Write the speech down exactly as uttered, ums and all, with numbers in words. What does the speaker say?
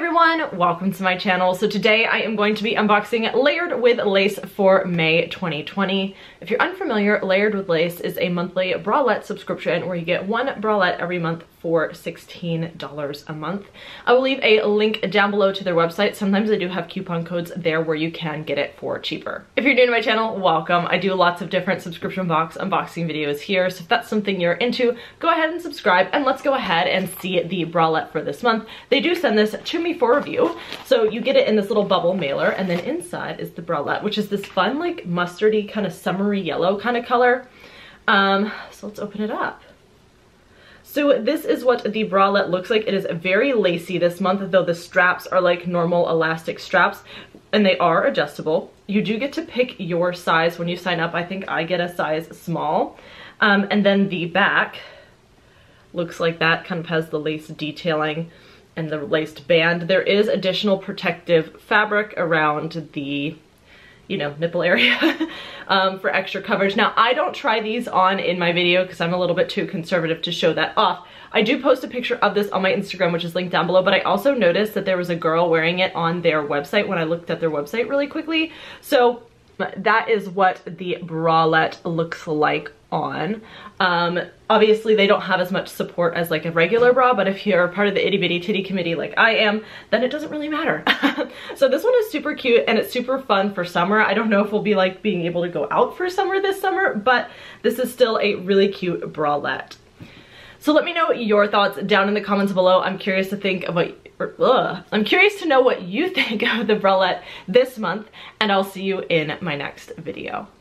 everyone, welcome to my channel. So today I am going to be unboxing Layered with Lace for May twenty twenty. If you're unfamiliar, Layered with Lace is a monthly bralette subscription where you get one bralette every month for sixteen dollars a month. I will leave a link down below to their website. Sometimes they do have coupon codes there where you can get it for cheaper. If you're new to my channel, welcome. I do lots of different subscription box unboxing videos here, so if that's something you're into, go ahead and subscribe and let's go ahead and see the bralette for this month. They do send this to me for review, so you get it in this little bubble mailer, and then inside is the bralette, which is this fun like mustardy kind of summery yellow kind of color. Um, so let's open it up. So this is what the bralette looks like. It is very lacy this month, though the straps are like normal elastic straps and they are adjustable. You do get to pick your size when you sign up. I think I get a size small. Um, and then the back looks like that, kind of has the lace detailing and the laced band. There is additional protective fabric around the, you know, nipple area um, for extra coverage. Now, I don't try these on in my video because I'm a little bit too conservative to show that off. I do post a picture of this on my Instagram, which is linked down below, but I also noticed that there was a girl wearing it on their website when I looked at their website really quickly. So that is what the bralette looks like on. Um, obviously they don't have as much support as like a regular bra, but if you're part of the itty bitty titty committee like I am, then it doesn't really matter. So this one is super cute and it's super fun for summer. I don't know if we'll be like being able to go out for summer this summer, but this is still a really cute bralette. So let me know your thoughts down in the comments below. I'm curious to think of what, or, ugh, I'm curious to know what you think of the bralette this month, and I'll see you in my next video.